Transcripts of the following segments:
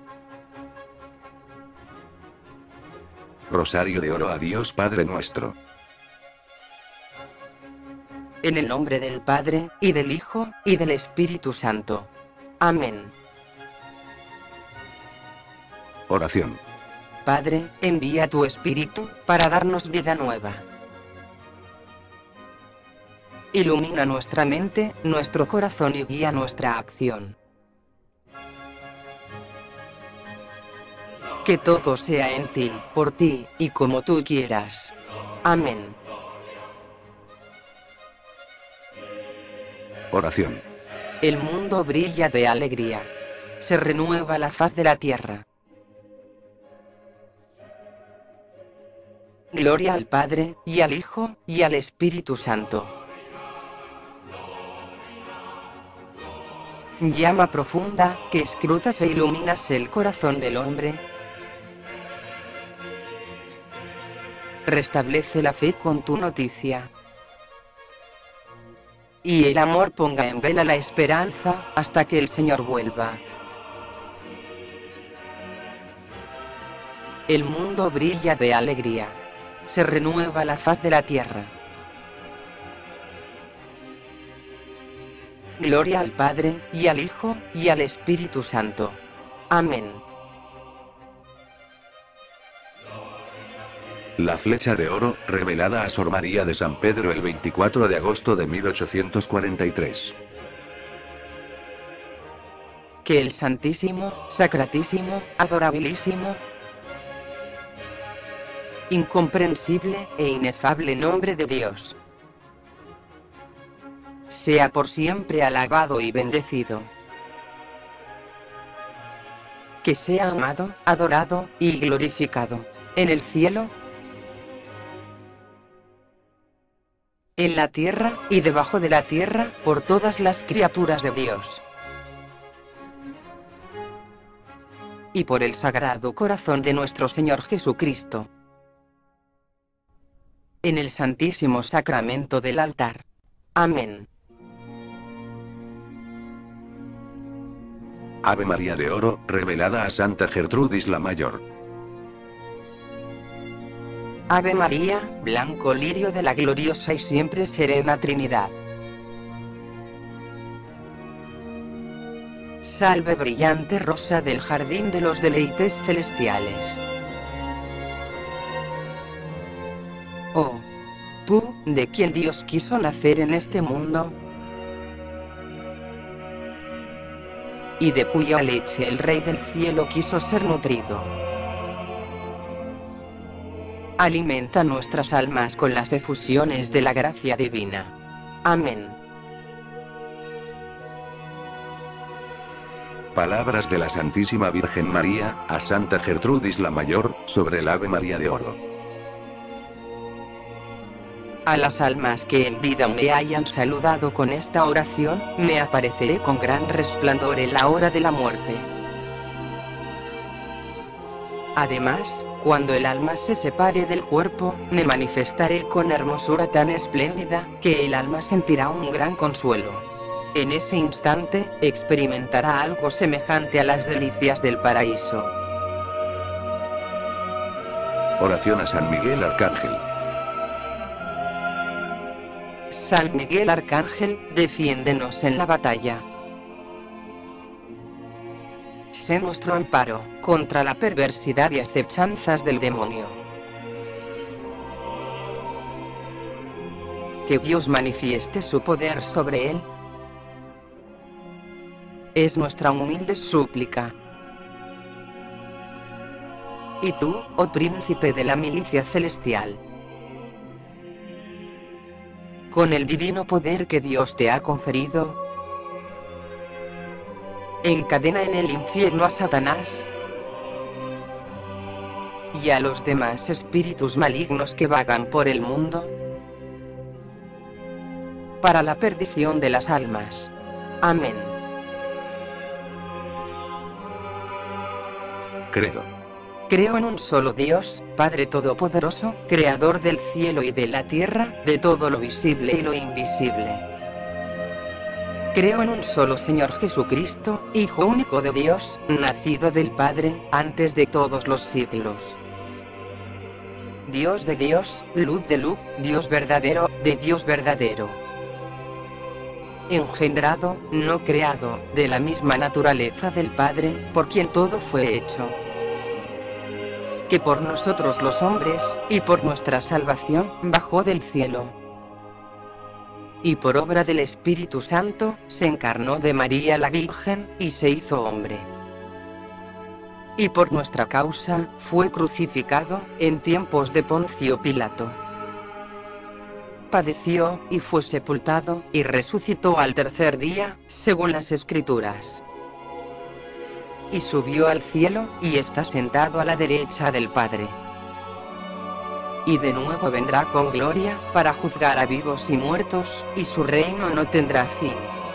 Rosario de oro a Dios Padre nuestro. En el nombre del Padre, y del Hijo, y del Espíritu Santo. Amén. Oración. Padre, envía tu Espíritu, para darnos vida nueva. Ilumina nuestra mente, nuestro corazón y guía nuestra acción. Que todo sea en ti, por ti, y como tú quieras. Amén. Oración. El mundo brilla de alegría. Se renueva la faz de la tierra. Gloria al Padre, y al Hijo, y al Espíritu Santo. Llama profunda, que escrutas e iluminas el corazón del hombre. Restablece la fe con tu noticia. Y el amor ponga en vela la esperanza, hasta que el Señor vuelva. El mundo brilla de alegría. Se renueva la faz de la tierra. Gloria al Padre, y al Hijo, y al Espíritu Santo. Amén. La flecha de oro, revelada a Sor María de San Pedro el 24 de agosto de 1843. Que el Santísimo, Sacratísimo, Adorabilísimo, incomprensible e inefable nombre de Dios sea por siempre alabado y bendecido. Que sea amado, adorado y glorificado en el cielo, en la tierra y debajo de la tierra, por todas las criaturas de Dios. Y por el Sagrado Corazón de nuestro Señor Jesucristo. En el Santísimo Sacramento del altar. Amén. Ave María de oro, revelada a Santa Gertrudis la Mayor. Ave María, blanco lirio de la gloriosa y siempre serena Trinidad. Salve brillante rosa del jardín de los deleites celestiales. Oh, tú, de quien Dios quiso nacer en este mundo, y de cuya leche el Rey del Cielo quiso ser nutrido. Alimenta nuestras almas con las efusiones de la gracia divina. Amén. Palabras de la Santísima Virgen María, a Santa Gertrudis la Mayor, sobre el Ave María de oro. A las almas que en vida me hayan saludado con esta oración, me apareceré con gran resplandor en la hora de la muerte. Además, cuando el alma se separe del cuerpo, me manifestaré con hermosura tan espléndida, que el alma sentirá un gran consuelo. En ese instante, experimentará algo semejante a las delicias del paraíso. Oración a San Miguel Arcángel. San Miguel Arcángel, defiéndenos en la batalla. Sé nuestro amparo, contra la perversidad y acechanzas del demonio. Que Dios manifieste su poder sobre él. Es nuestra humilde súplica. Y tú, oh príncipe de la milicia celestial, con el divino poder que Dios te ha conferido, encadena en el infierno a Satanás y a los demás espíritus malignos que vagan por el mundo, para la perdición de las almas. Amén. Credo. Creo en un solo Dios, Padre Todopoderoso, Creador del cielo y de la tierra, de todo lo visible y lo invisible. Creo en un solo Señor Jesucristo, Hijo único de Dios, nacido del Padre, antes de todos los siglos. Dios de Dios, luz de luz, Dios verdadero, de Dios verdadero. Engendrado, no creado, de la misma naturaleza del Padre, por quien todo fue hecho. Que por nosotros los hombres, y por nuestra salvación, bajó del cielo. Y por obra del Espíritu Santo, se encarnó de María la Virgen, y se hizo hombre. Y por nuestra causa, fue crucificado, en tiempos de Poncio Pilato. Padeció, y fue sepultado, y resucitó al tercer día, según las Escrituras. Y subió al cielo, y está sentado a la derecha del Padre. Y de nuevo vendrá con gloria, para juzgar a vivos y muertos, y su reino no tendrá fin.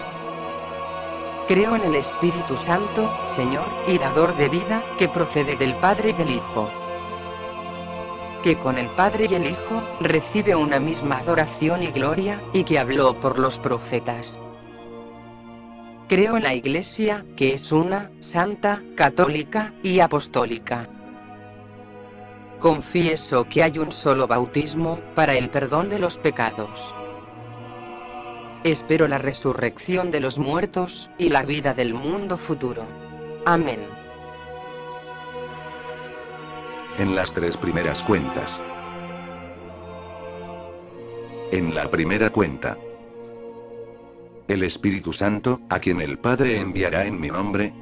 Creo en el Espíritu Santo, Señor, y dador de vida, que procede del Padre y del Hijo. Que con el Padre y el Hijo, recibe una misma adoración y gloria, y que habló por los profetas. Creo en la Iglesia, que es una, santa, católica, y apostólica. Confieso que hay un solo bautismo, para el perdón de los pecados. Espero la resurrección de los muertos, y la vida del mundo futuro. Amén. En las tres primeras cuentas. En la primera cuenta. El Espíritu Santo, a quien el Padre enviará en mi nombre,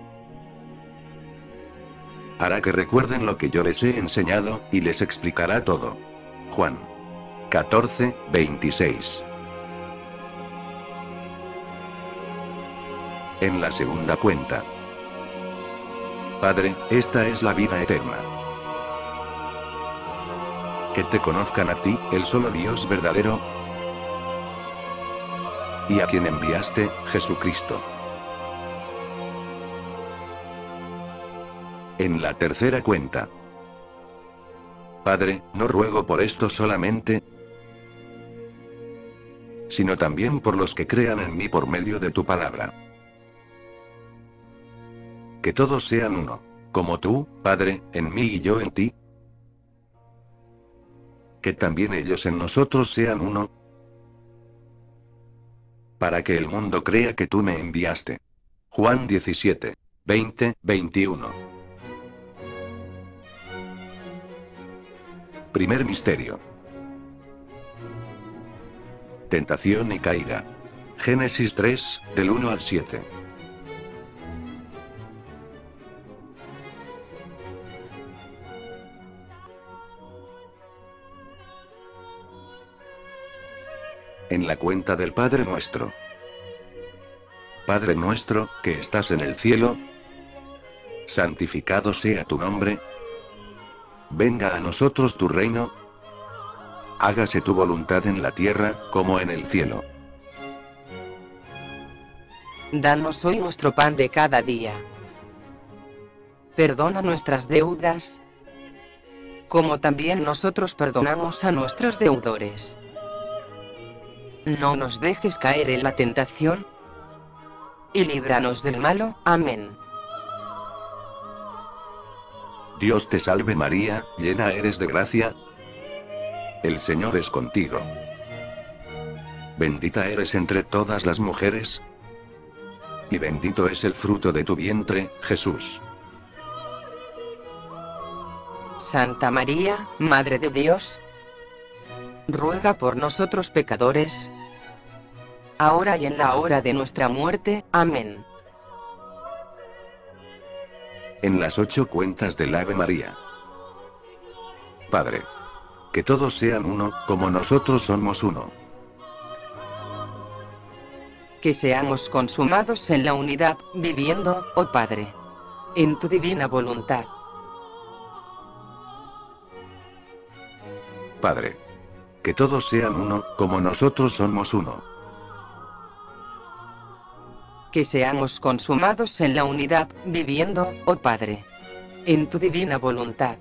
hará que recuerden lo que yo les he enseñado, y les explicará todo. Juan 14:26. En la segunda cuenta. Padre, esta es la vida eterna. Que te conozcan a ti, el solo Dios verdadero, y a quien enviaste, Jesucristo. En la tercera cuenta. Padre, no ruego por esto solamente, sino también por los que crean en mí por medio de tu palabra. Que todos sean uno, como tú, Padre, en mí y yo en ti. Que también ellos en nosotros sean uno, para que el mundo crea que tú me enviaste. Juan 17:20-21. Primer misterio. Tentación y caída. Génesis 3, del 1 al 7. En la cuenta del Padre Nuestro. Padre nuestro, que estás en el cielo, santificado sea tu nombre. Venga a nosotros tu reino. Hágase tu voluntad en la tierra, como en el cielo. Danos hoy nuestro pan de cada día. Perdona nuestras deudas, como también nosotros perdonamos a nuestros deudores. No nos dejes caer en la tentación, y líbranos del malo. Amén. Dios te salve María, llena eres de gracia. El Señor es contigo. Bendita eres entre todas las mujeres, y bendito es el fruto de tu vientre, Jesús. Santa María, Madre de Dios, ruega por nosotros pecadores, ahora y en la hora de nuestra muerte. Amén. En las 8 cuentas del Ave María. Padre, que todos sean uno, como nosotros somos uno. Que seamos consumados en la unidad, viviendo, oh Padre, en tu divina voluntad. Padre, que todos sean uno, como nosotros somos uno. Que seamos consumados en la unidad, viviendo, oh Padre, en tu divina voluntad.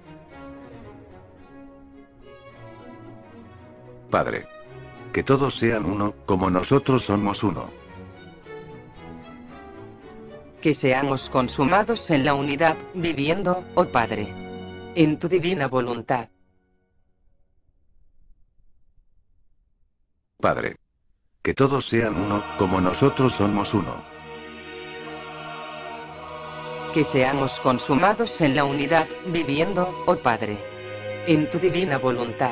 Padre, que todos sean uno, como nosotros somos uno. Que seamos consumados en la unidad, viviendo, oh Padre, en tu divina voluntad. Padre. Que todos sean uno, como nosotros somos uno. Que seamos consumados en la unidad, viviendo, oh Padre, en tu divina voluntad.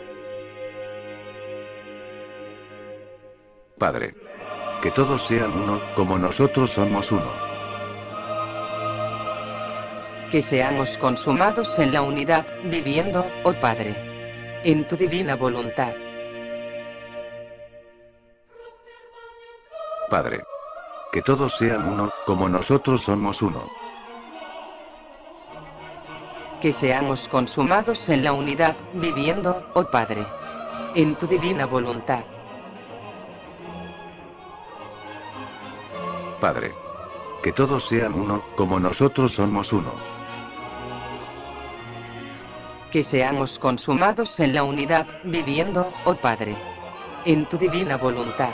Padre. Que todos sean uno, como nosotros somos uno. Que seamos consumados en la unidad, viviendo, oh Padre, en tu divina voluntad. Padre. Que todos sean uno, como nosotros somos uno. Que seamos consumados en la unidad, viviendo, oh Padre, en tu divina voluntad. Padre. Que todos sean uno, como nosotros somos uno. Que seamos consumados en la unidad, viviendo, oh Padre, en tu divina voluntad.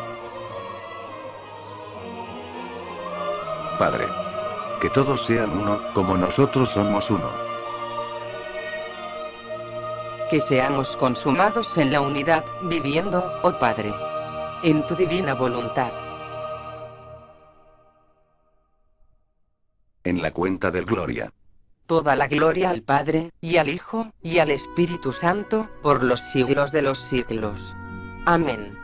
Padre. Que todos sean uno, como nosotros somos uno. Que seamos consumados en la unidad, viviendo, oh Padre, en tu divina voluntad. En la cuenta del Gloria. Toda la gloria al Padre, y al Hijo, y al Espíritu Santo, por los siglos de los siglos. Amén.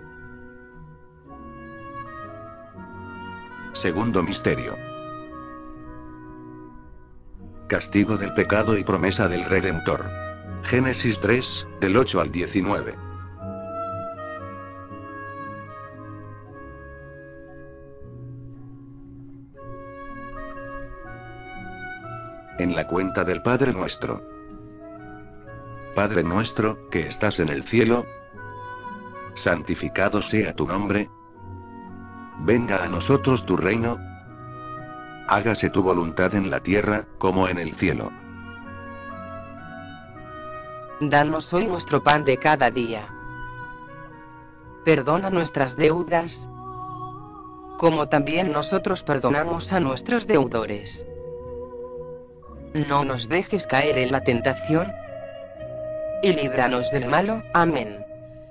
Segundo misterio. Castigo del pecado y promesa del Redentor. Génesis 3, del 8 al 19. En la cuenta del Padre Nuestro. Padre nuestro, que estás en el cielo, santificado sea tu nombre. Venga a nosotros tu reino. Hágase tu voluntad en la tierra, como en el cielo. Danos hoy nuestro pan de cada día. Perdona nuestras deudas, como también nosotros perdonamos a nuestros deudores. No nos dejes caer en la tentación, y líbranos del malo. Amén.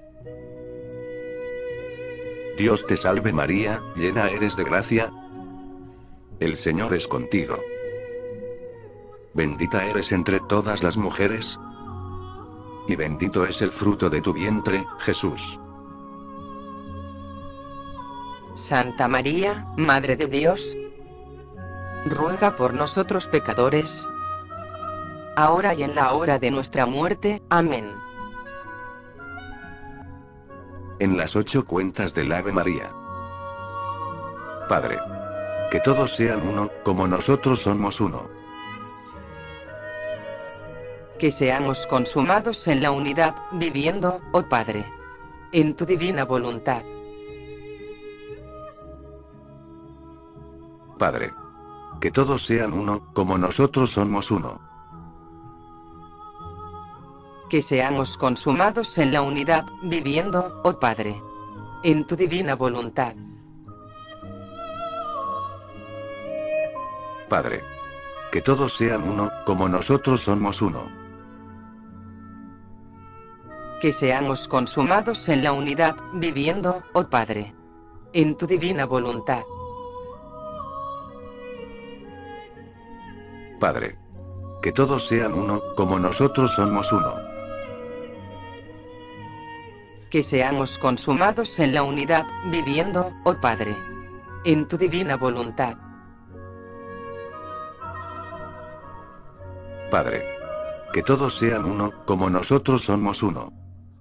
Dios te salve María, llena eres de gracia. El Señor es contigo. Bendita eres entre todas las mujeres, y bendito es el fruto de tu vientre, Jesús. Santa María, Madre de Dios, ruega por nosotros pecadores, ahora y en la hora de nuestra muerte. Amén. En las 8 cuentas del Ave María. Padre. Que todos sean uno, como nosotros somos uno. Que seamos consumados en la unidad, viviendo, oh Padre, en tu divina voluntad. Padre. Que todos sean uno, como nosotros somos uno. Que seamos consumados en la unidad, viviendo, oh Padre, en tu divina voluntad. Padre. Que todos sean uno, como nosotros somos uno. Que seamos consumados en la unidad, viviendo, oh Padre, en tu divina voluntad. Padre. Que todos sean uno, como nosotros somos uno. Que seamos consumados en la unidad, viviendo, oh Padre, en tu divina voluntad. Padre. Que todos sean uno, como nosotros somos uno.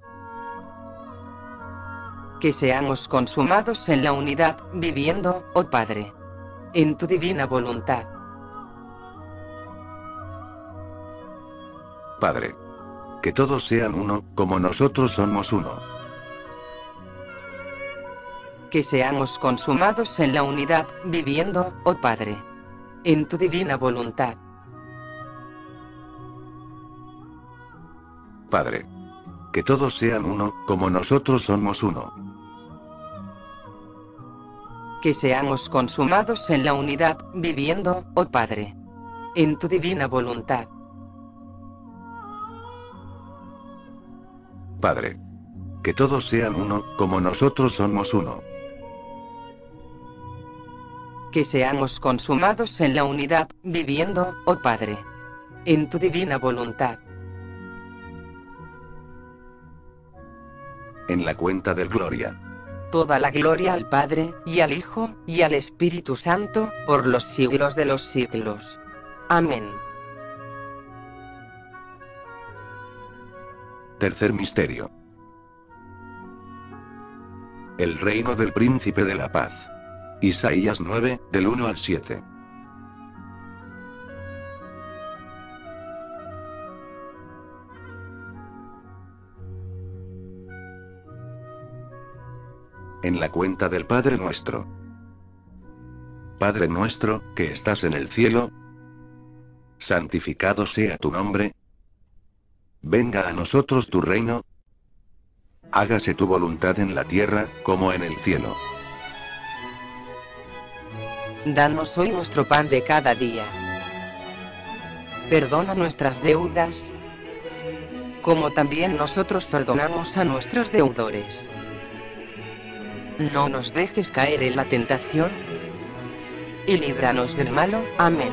Que seamos consumados en la unidad, viviendo, oh Padre, en tu divina voluntad. Padre. Que todos sean uno, como nosotros somos uno. Que seamos consumados en la unidad, viviendo, oh Padre, en tu divina voluntad. Padre. Que todos sean uno, como nosotros somos uno. Que seamos consumados en la unidad, viviendo, oh Padre, en tu divina voluntad. Padre. Que todos sean uno, como nosotros somos uno. Que seamos consumados en la unidad, viviendo, oh Padre, en tu divina voluntad. En la cuenta del Gloria. Toda la gloria al Padre, y al Hijo, y al Espíritu Santo, por los siglos de los siglos. Amén. Tercer misterio. El reino del príncipe de la paz. Isaías 9, del 1 al 7. En la cuenta del Padre Nuestro. Padre nuestro, que estás en el cielo, santificado sea tu nombre. Venga a nosotros tu reino. Hágase tu voluntad en la tierra, como en el cielo. Danos hoy nuestro pan de cada día. Perdona nuestras deudas, como también nosotros perdonamos a nuestros deudores. No nos dejes caer en la tentación, y líbranos del malo. Amén.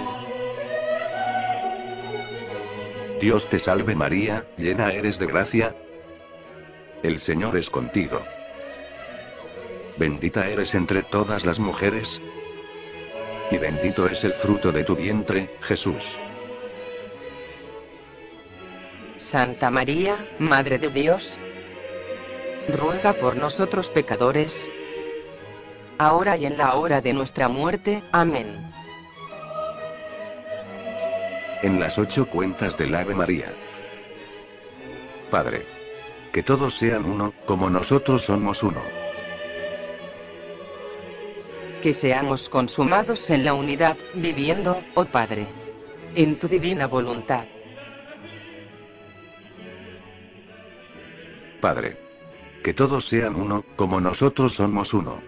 Dios te salve María, llena eres de gracia. El Señor es contigo. Bendita eres entre todas las mujeres, y bendito es el fruto de tu vientre, Jesús. Santa María, Madre de Dios, ruega por nosotros pecadores, ahora y en la hora de nuestra muerte. Amén. En las 8 cuentas del Ave María. Padre. Que todos sean uno, como nosotros somos uno. Que seamos consumados en la unidad, viviendo, oh Padre, en tu divina voluntad. Padre. Que todos sean uno, como nosotros somos uno.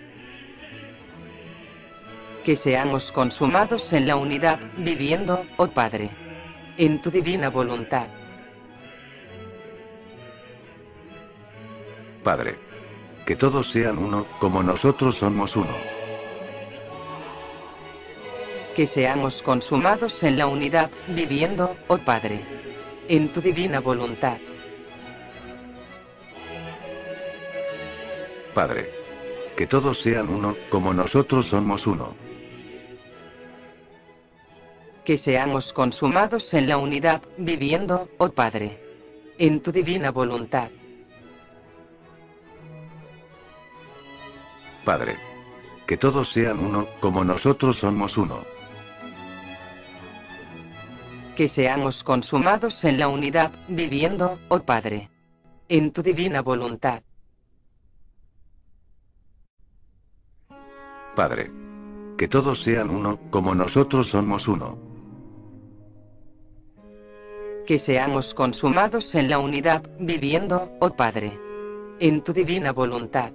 Que seamos consumados en la unidad, viviendo, oh Padre, en tu divina voluntad. Padre. Que todos sean uno, como nosotros somos uno. Que seamos consumados en la unidad, viviendo, oh Padre, en tu divina voluntad. Padre. Que todos sean uno, como nosotros somos uno. Que seamos consumados en la unidad, viviendo, oh Padre, en tu divina voluntad. Padre. Que todos sean uno, como nosotros somos uno. Que seamos consumados en la unidad, viviendo, oh Padre, en tu divina voluntad. Padre. Que todos sean uno, como nosotros somos uno. Que seamos consumados en la unidad, viviendo, oh Padre, en tu divina voluntad.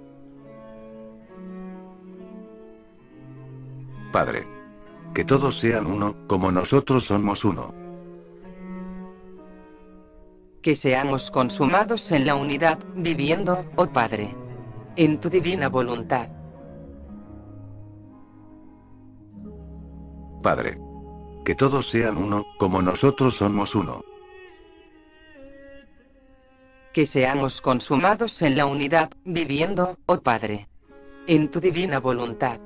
Padre. Que todos sean uno, como nosotros somos uno. Que seamos consumados en la unidad, viviendo, oh Padre, en tu divina voluntad. Padre. Que todos sean uno, como nosotros somos uno. Que seamos consumados en la unidad, viviendo, oh Padre, en tu divina voluntad.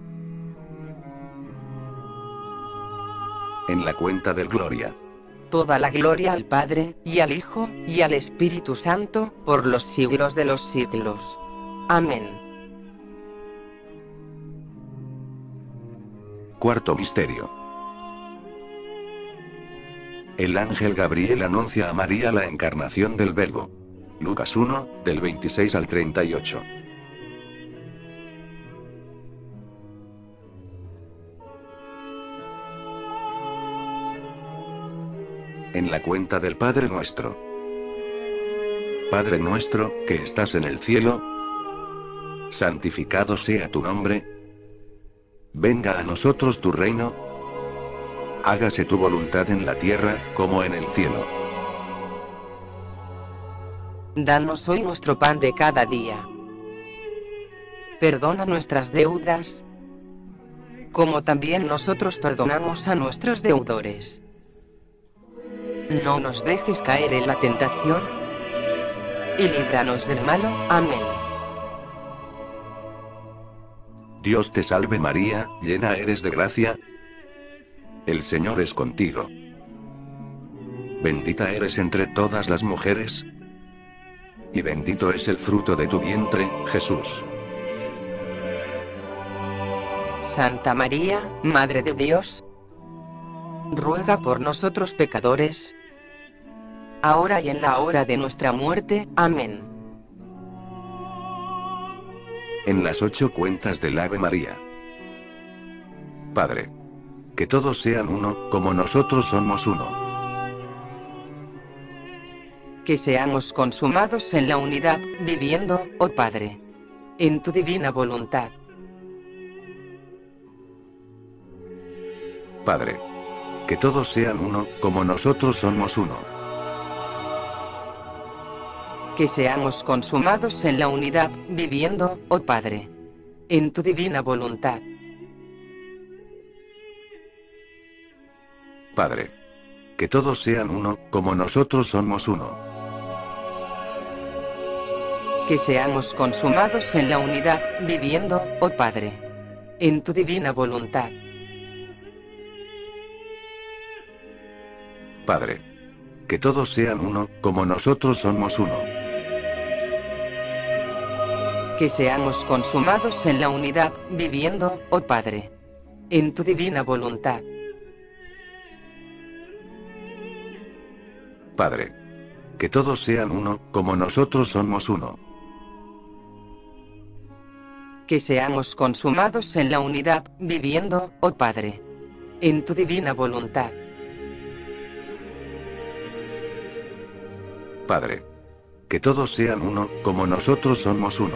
En la cuenta del Gloria. Toda la gloria al Padre, y al Hijo, y al Espíritu Santo, por los siglos de los siglos. Amén. Cuarto misterio. El ángel Gabriel anuncia a María la encarnación del Verbo. Lucas 1, del 26 al 38. En la cuenta del Padre Nuestro. Padre nuestro, que estás en el cielo, santificado sea tu nombre. Venga a nosotros tu reino. Hágase tu voluntad en la tierra, como en el cielo. Danos hoy nuestro pan de cada día. Perdona nuestras deudas, como también nosotros perdonamos a nuestros deudores. No nos dejes caer en la tentación, y líbranos del malo. Amén. Dios te salve María, llena eres de gracia. El Señor es contigo. Bendita eres entre todas las mujeres, y bendito es el fruto de tu vientre, Jesús. Santa María, Madre de Dios, ruega por nosotros pecadores, ahora y en la hora de nuestra muerte. Amén. En las 8 cuentas del Ave María. Padre, que todos sean uno, como nosotros somos uno. Que seamos consumados en la unidad, viviendo, oh Padre, en tu divina voluntad. Padre, que todos sean uno, como nosotros somos uno. Que seamos consumados en la unidad, viviendo, oh Padre, en tu divina voluntad. Padre, que todos sean uno, como nosotros somos uno. Que seamos consumados en la unidad, viviendo, oh Padre, en tu divina voluntad. Padre, que todos sean uno, como nosotros somos uno. Que seamos consumados en la unidad, viviendo, oh Padre, en tu divina voluntad. Padre, que todos sean uno, como nosotros somos uno. Que seamos consumados en la unidad, viviendo, oh Padre, en tu divina voluntad. Padre, que todos sean uno, como nosotros somos uno.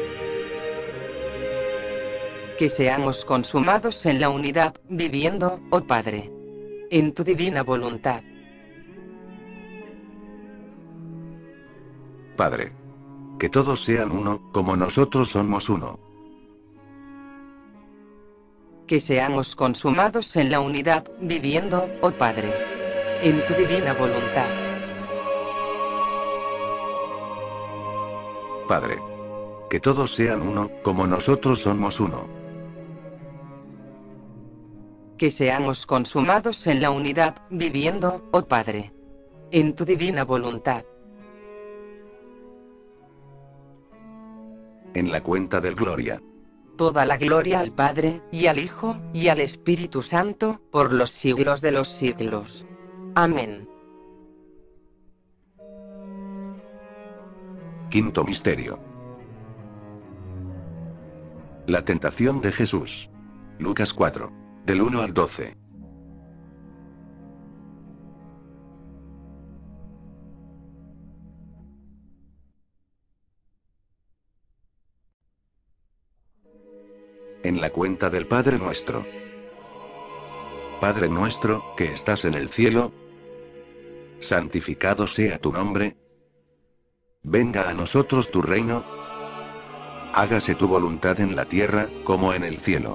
Que seamos consumados en la unidad, viviendo, oh Padre, en tu divina voluntad. Padre, que todos sean uno, como nosotros somos uno. Que seamos consumados en la unidad, viviendo, oh Padre, en tu divina voluntad. Padre, que todos sean uno, como nosotros somos uno. Que seamos consumados en la unidad, viviendo, oh Padre, en tu divina voluntad. En la cuenta del Gloria. Toda la gloria al Padre, y al Hijo, y al Espíritu Santo, por los siglos de los siglos. Amén. Quinto misterio. La tentación de Jesús. Lucas 4. Del 1 al 12. En la cuenta del Padre Nuestro. Padre nuestro, que estás en el cielo, santificado sea tu nombre. Venga a nosotros tu reino. Hágase tu voluntad en la tierra, como en el cielo.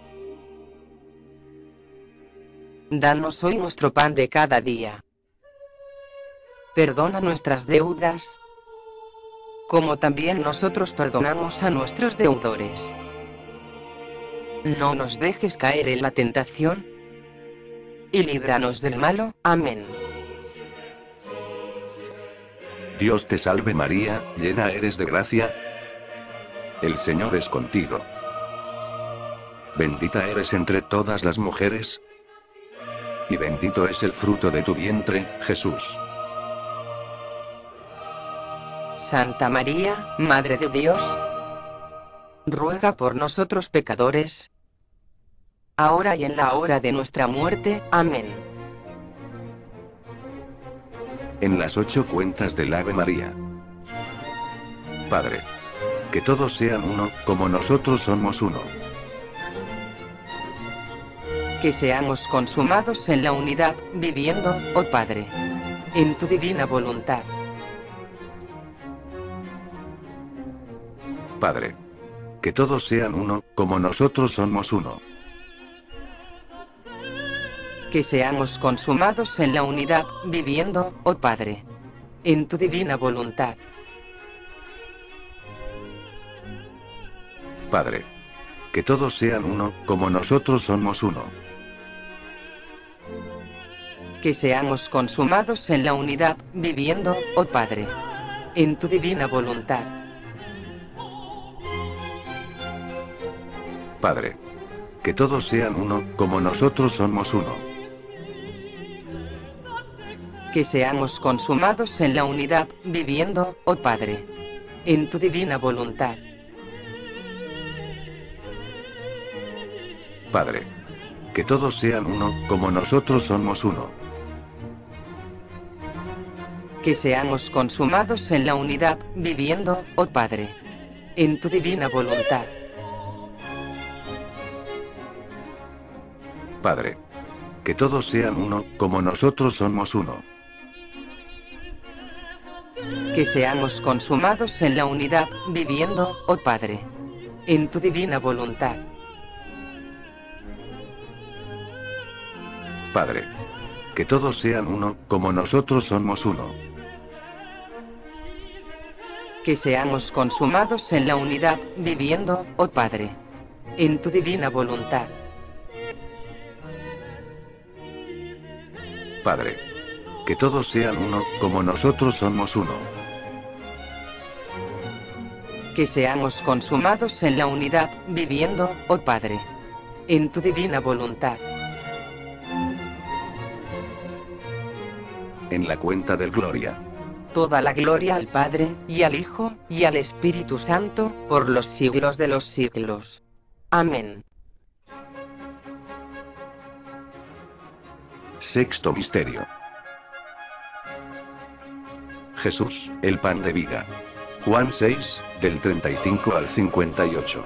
Danos hoy nuestro pan de cada día. Perdona nuestras deudas, como también nosotros perdonamos a nuestros deudores. No nos dejes caer en la tentación, y líbranos del malo. Amén. Dios te salve María, llena eres de gracia. El Señor es contigo. Bendita eres entre todas las mujeres, y bendito es el fruto de tu vientre, Jesús. Santa María, Madre de Dios, ruega por nosotros pecadores, ahora y en la hora de nuestra muerte. Amén. En las 8 cuentas del Ave María. Padre, que todos sean uno, como nosotros somos uno. Que seamos consumados en la unidad, viviendo, oh Padre, en tu divina voluntad. Padre. Que todos sean uno, como nosotros somos uno. Que seamos consumados en la unidad, viviendo, oh Padre, en tu divina voluntad. Padre. Que todos sean uno, como nosotros somos uno. Que seamos consumados en la unidad, viviendo, oh Padre, en tu divina voluntad. Padre. Que todos sean uno, como nosotros somos uno. Que seamos consumados en la unidad, viviendo, oh Padre, en tu divina voluntad. Padre. Que todos sean uno, como nosotros somos uno. Que seamos consumados en la unidad, viviendo, oh Padre, en tu divina voluntad. Padre. Que todos sean uno, como nosotros somos uno. Que seamos consumados en la unidad, viviendo, oh Padre, en tu divina voluntad. Padre. Que todos sean uno, como nosotros somos uno. Que seamos consumados en la unidad, viviendo, oh Padre, en tu divina voluntad. Padre. Que todos sean uno, como nosotros somos uno. Que seamos consumados en la unidad, viviendo, oh Padre, en tu divina voluntad. En la cuenta del Gloria. Toda la gloria al Padre, y al Hijo, y al Espíritu Santo, por los siglos de los siglos. Amén. Sexto misterio. Jesús, el pan de vida. Juan 6, del 35 al 58.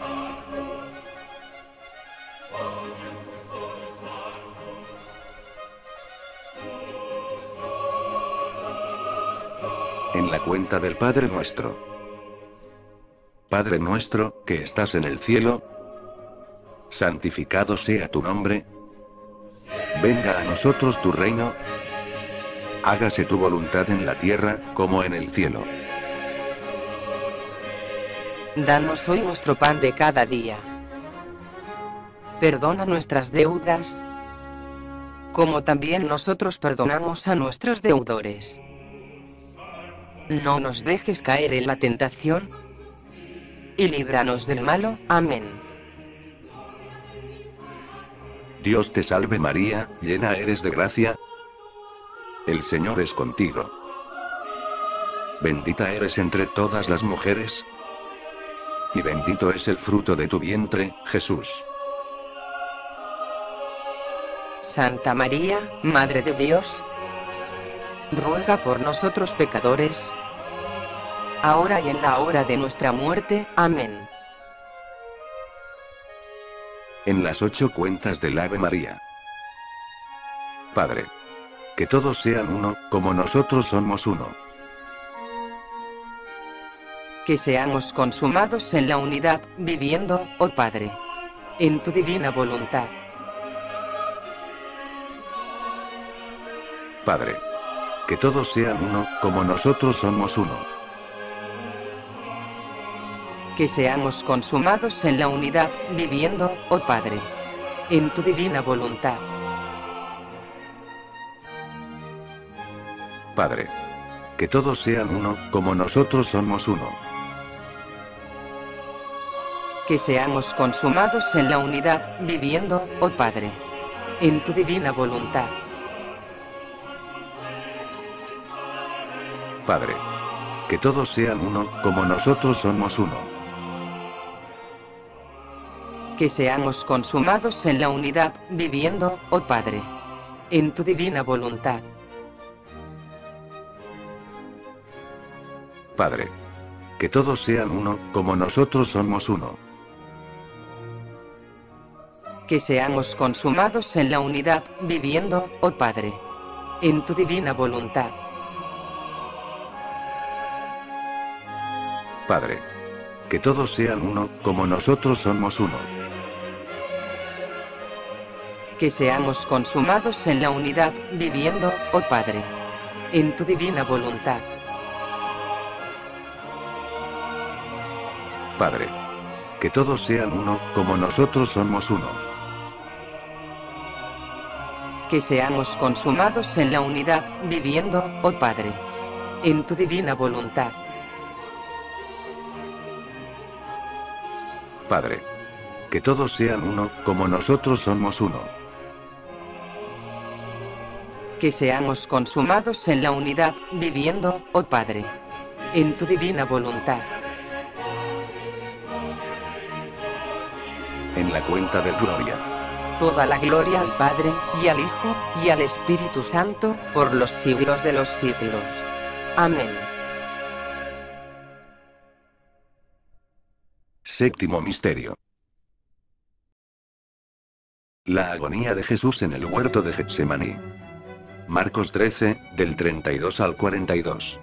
En la cuenta del Padre Nuestro. Padre nuestro, que estás en el cielo, santificado sea tu nombre. Venga a nosotros tu reino. Hágase tu voluntad en la tierra, como en el cielo. Danos hoy nuestro pan de cada día. Perdona nuestras deudas, como también nosotros perdonamos a nuestros deudores. No nos dejes caer en la tentación, y líbranos del malo. Amén. Dios te salve María, llena eres de gracia. El Señor es contigo. Bendita eres entre todas las mujeres. Y bendito es el fruto de tu vientre, Jesús. Santa María, Madre de Dios, ruega por nosotros pecadores, ahora y en la hora de nuestra muerte. Amén. En las 8 cuentas del Ave María. Padre. Que todos sean uno, como nosotros somos uno. Que seamos consumados en la unidad, viviendo, oh Padre, en tu divina voluntad. Padre. Que todos sean uno, como nosotros somos uno. Que seamos consumados en la unidad, viviendo, oh Padre, en tu divina voluntad. Padre. Que todos sean uno, como nosotros somos uno. Que seamos consumados en la unidad, viviendo, oh Padre, en tu divina voluntad. Padre. Que todos sean uno, como nosotros somos uno. Que seamos consumados en la unidad, viviendo, oh Padre, en tu divina voluntad. Padre. Que todos sean uno, como nosotros somos uno. Que seamos consumados en la unidad, viviendo, oh Padre, en tu divina voluntad. Padre. Que todos sean uno, como nosotros somos uno. Que seamos consumados en la unidad, viviendo, oh Padre, en tu divina voluntad. Padre. Que todos sean uno, como nosotros somos uno. Que seamos consumados en la unidad, viviendo, oh Padre, en tu divina voluntad. Padre. Que todos sean uno, como nosotros somos uno. Que seamos consumados en la unidad, viviendo, oh Padre, en tu divina voluntad. En la cuenta de gloria. Toda la gloria al Padre, y al Hijo, y al Espíritu Santo, por los siglos de los siglos. Amén. Séptimo misterio. La agonía de Jesús en el huerto de Getsemaní. Marcos 13, del 32 al 42.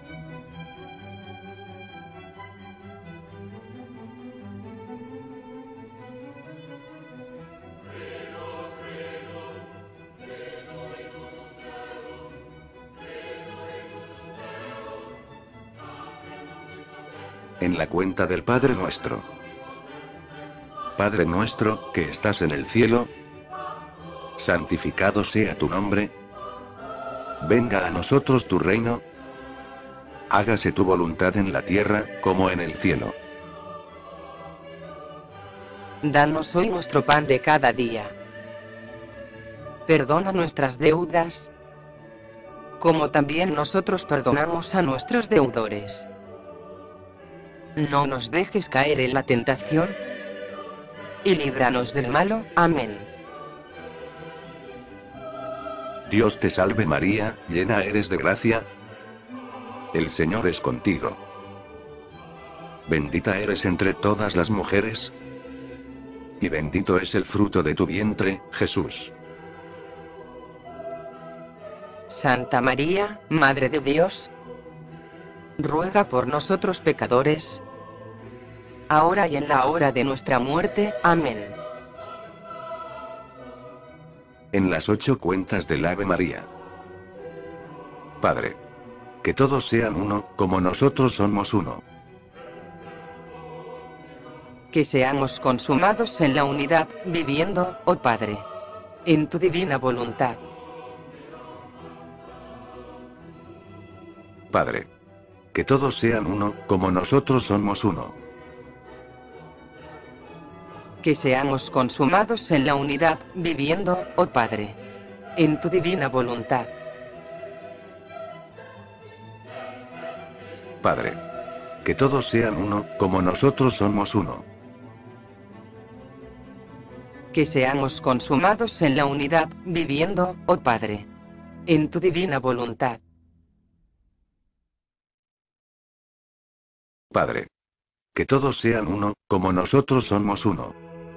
En la cuenta del Padre Nuestro. Padre nuestro, que estás en el cielo, santificado sea tu nombre. Venga a nosotros tu reino. Hágase tu voluntad en la tierra, como en el cielo. Danos hoy nuestro pan de cada día. Perdona nuestras deudas, como también nosotros perdonamos a nuestros deudores. No nos dejes caer en la tentación, y líbranos del malo. Amén. Dios te salve María, llena eres de gracia. El Señor es contigo. Bendita eres entre todas las mujeres, y bendito es el fruto de tu vientre, Jesús. Santa María, Madre de Dios, ruega por nosotros pecadores, ahora y en la hora de nuestra muerte. Amén. En las 8 cuentas del Ave María. Padre. Que todos sean uno, como nosotros somos uno. Que seamos consumados en la unidad, viviendo, oh Padre, en tu divina voluntad. Padre. Que todos sean uno, como nosotros somos uno. Que seamos consumados en la unidad, viviendo, oh Padre, en tu divina voluntad. Padre. Que todos sean uno, como nosotros somos uno. Que seamos consumados en la unidad, viviendo, oh Padre, en tu divina voluntad. Padre. Que todos sean uno, como nosotros somos uno.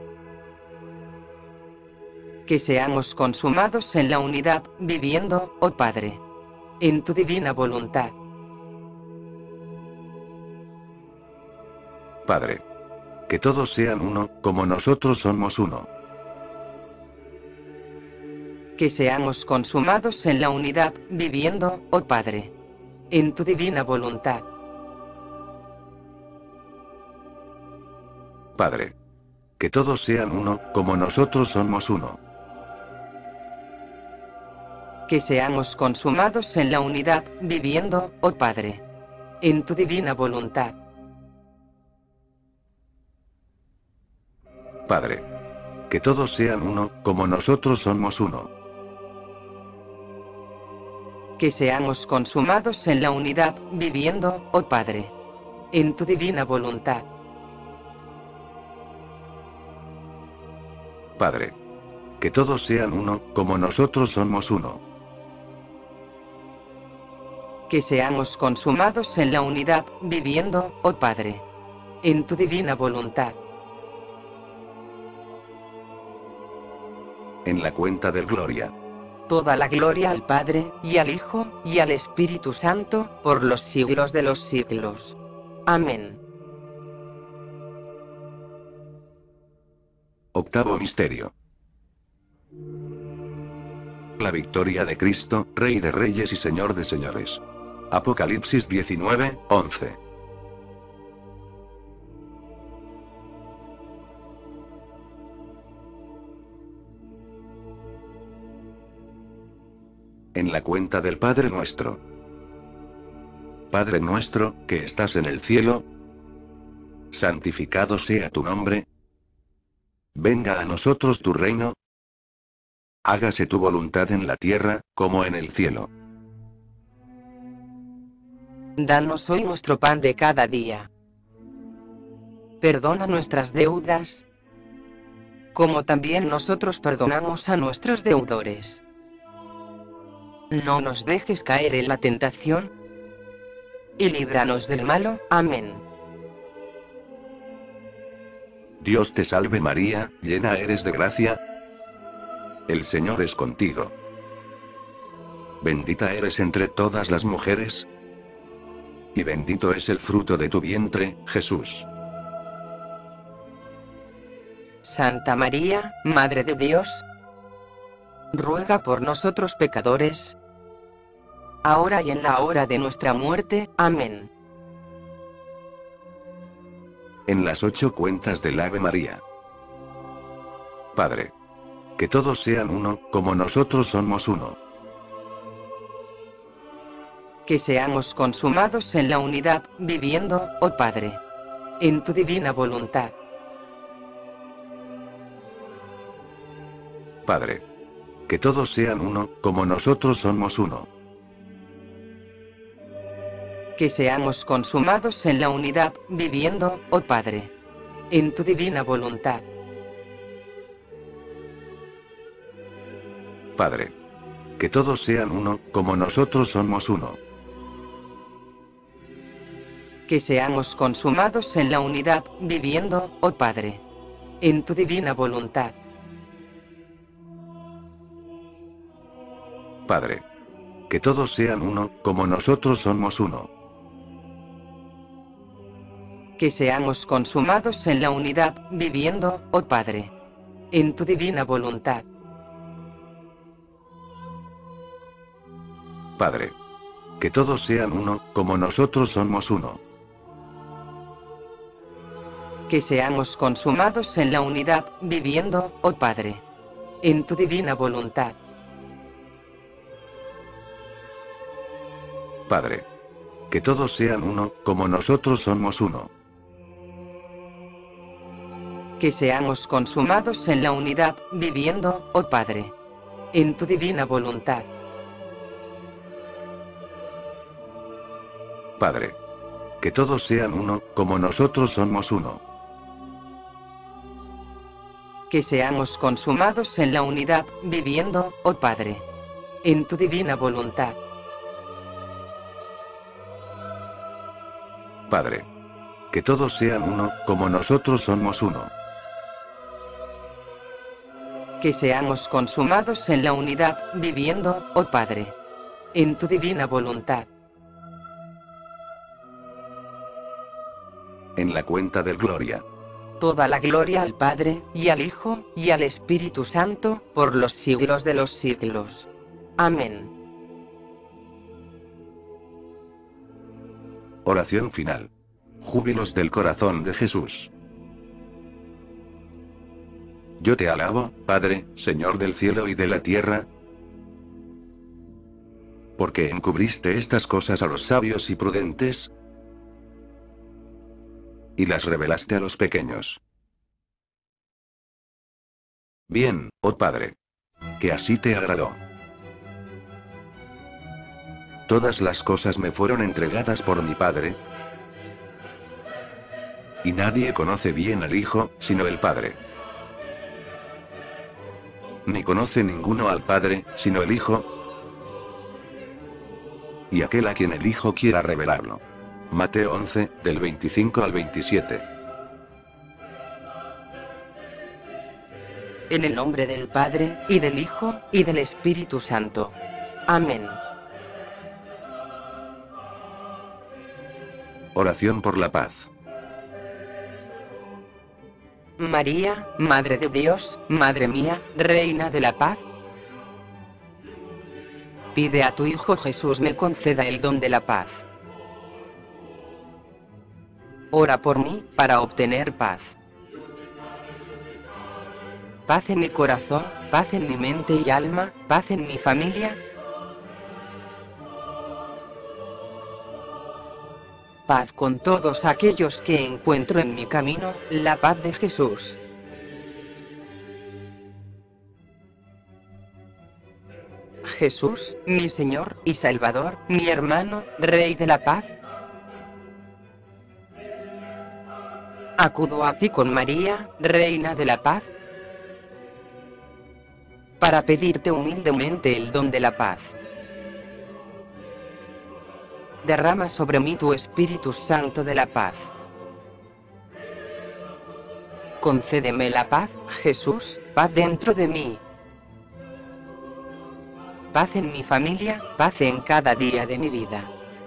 Que seamos consumados en la unidad, viviendo, oh Padre, en tu divina voluntad. Padre. Que todos sean uno, como nosotros somos uno. Que seamos consumados en la unidad, viviendo, oh Padre, en tu divina voluntad. Padre. Que todos sean uno, como nosotros somos uno. Que seamos consumados en la unidad, viviendo, oh Padre, en tu divina voluntad. Padre. Que todos sean uno, como nosotros somos uno. Que seamos consumados en la unidad, viviendo, oh Padre, en tu divina voluntad. Padre. Que todos sean uno, como nosotros somos uno. Que seamos consumados en la unidad, viviendo, oh Padre, en tu divina voluntad. En la cuenta del Gloria. Toda la gloria al Padre, y al Hijo, y al Espíritu Santo, por los siglos de los siglos. Amén. Octavo misterio. La victoria de Cristo, Rey de Reyes y Señor de Señores. Apocalipsis 19, 11. En la cuenta del Padre Nuestro. Padre nuestro, que estás en el cielo, santificado sea tu nombre. Venga a nosotros tu reino. Hágase tu voluntad en la tierra, como en el cielo. Danos hoy nuestro pan de cada día. Perdona nuestras deudas, como también nosotros perdonamos a nuestros deudores. No nos dejes caer en la tentación, y líbranos del malo. Amén. Dios te salve María, llena eres de gracia. El Señor es contigo. Bendita eres entre todas las mujeres, y bendito es el fruto de tu vientre, Jesús. Santa María, Madre de Dios, ruega por nosotros pecadores, ahora y en la hora de nuestra muerte. Amén. En las 8 cuentas del Ave María. Padre, que todos sean uno, como nosotros somos uno. Que seamos consumados en la unidad, viviendo, oh Padre, en tu divina voluntad. Padre, que todos sean uno, como nosotros somos uno. Que seamos consumados en la unidad, viviendo, oh Padre, en tu divina voluntad. Padre, que todos sean uno, como nosotros somos uno. Que seamos consumados en la unidad, viviendo, oh Padre, en tu divina voluntad. Padre, que todos sean uno, como nosotros somos uno. Que seamos consumados en la unidad, viviendo, oh Padre, en tu divina voluntad. Padre, que todos sean uno, como nosotros somos uno. Que seamos consumados en la unidad, viviendo, oh Padre, en tu divina voluntad. Padre, que todos sean uno, como nosotros somos uno. Que seamos consumados en la unidad, viviendo, oh Padre, en tu divina voluntad. Padre, que todos sean uno, como nosotros somos uno. Que seamos consumados en la unidad, viviendo, oh Padre, en tu divina voluntad. Padre, que todos sean uno, como nosotros somos uno. Que seamos consumados en la unidad, viviendo, oh Padre, en tu divina voluntad. En la cuenta del Gloria. Toda la gloria al Padre, y al Hijo, y al Espíritu Santo, por los siglos de los siglos. Amén. Oración final. Júbilos del corazón de Jesús. Yo te alabo, Padre, Señor del cielo y de la tierra, porque encubriste estas cosas a los sabios y prudentes, y las revelaste a los pequeños. Bien, oh Padre, que así te agradó. Todas las cosas me fueron entregadas por mi Padre, y nadie conoce bien al Hijo, sino el Padre. Ni conoce ninguno al Padre, sino el Hijo, y aquel a quien el Hijo quiera revelarlo. Mateo 11, del 25 al 27. En el nombre del Padre, y del Hijo, y del Espíritu Santo. Amén. Oración por la paz. María, Madre de Dios, Madre mía, Reina de la paz, pide a tu Hijo Jesús me conceda el don de la paz. Ora por mí, para obtener paz. Paz en mi corazón, paz en mi mente y alma, paz en mi familia. Paz con todos aquellos que encuentro en mi camino, la paz de Jesús. Jesús, mi Señor y Salvador, mi hermano, Rey de la paz. Acudo a ti con María, Reina de la paz, para pedirte humildemente el don de la paz. Derrama sobre mí tu Espíritu Santo de la paz. Concédeme la paz, Jesús, paz dentro de mí. Paz en mi familia, paz en cada día de mi vida.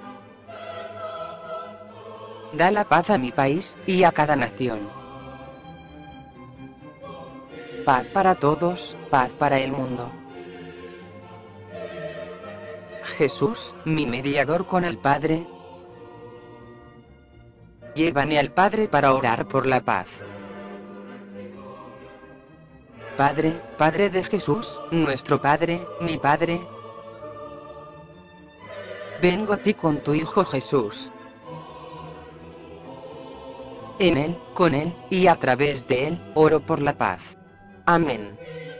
Da la paz a mi país y a cada nación. Paz para todos, paz para el mundo. Jesús, mi mediador con el Padre, llévame al Padre para orar por la paz. Padre, Padre de Jesús, nuestro Padre, mi Padre, vengo a ti con tu Hijo Jesús. En Él, con Él, y a través de Él, oro por la paz. Amén.